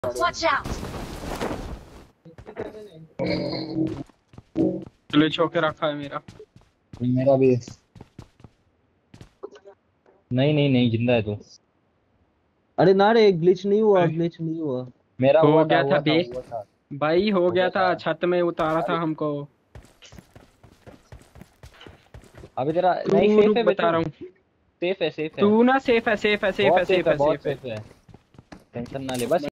Watch out! Glitch होके रखा है मेरा। मेरा भी। नहीं नहीं नहीं, जिंदा है तू। अरे ना रे, ग्लिच नहीं हुआ, ग्लिच नहीं हुआ। मेरा हो हुआ था गया था हुआ था बे हुआ था भाई, हो हुआ गया था। था, छत में उतारा था अभी हमको। अभी तेरा नहीं, तू सेफ रुक, है बता बेचू। रहा हूँ। सेफ है सेफ है। तू ना सेफ है, सेफ है, सेफ है, बहुत सेफ सेफ है है, बहुत सेफ है। सेफ है। टेंशन ना ले बस।